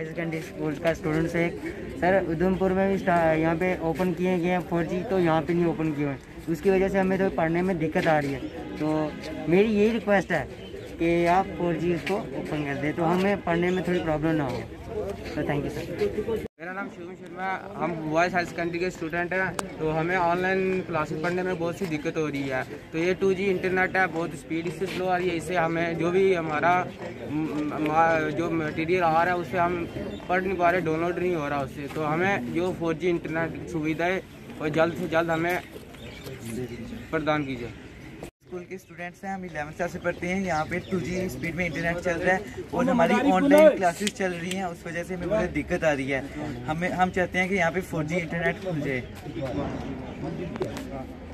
High secondary school का students है। Sir Udhampur में भी यहाँ पे ओपन किए गए हैं 4G, तो यहाँ पे नहीं ओपन किए हुए, उसकी वजह से हमें तो पढ़ने में दिक्कत आ रही है। तो मेरी यही रिक्वेस्ट है कि आप 4G उसको ओपन कर दें तो हमें पढ़ने में थोड़ी प्रॉब्लम ना हो। तो थैंक यू सर। मेरा नाम शिवम शर्मा, हम बॉयज़ हाई सेकेंडरी के स्टूडेंट हैं। तो हमें ऑनलाइन क्लासेस पढ़ने में बहुत सी दिक्कत हो रही है। तो ये 2G इंटरनेट है, बहुत स्पीड इससे स्लो आ रही है। इससे हमें जो भी हमारा जो मटेरियल आ रहा है उससे हम पढ़ नहीं पा रहे, डाउनलोड नहीं हो रहा उससे। तो हमें जो 4G इंटरनेट सुविधा है वो जल्द से जल्द हमें प्रदान कीजिए। स्कूल के स्टूडेंट्स हैं, हम 11th क्लास से पढ़ते हैं। यहाँ पे 2G स्पीड में इंटरनेट चल रहा है और हमारी ऑनलाइन क्लासेस चल रही हैं, उस वजह से हमें बहुत दिक्कत आ रही है। हम चाहते हैं कि यहाँ पे 4G इंटरनेट खुल जाए।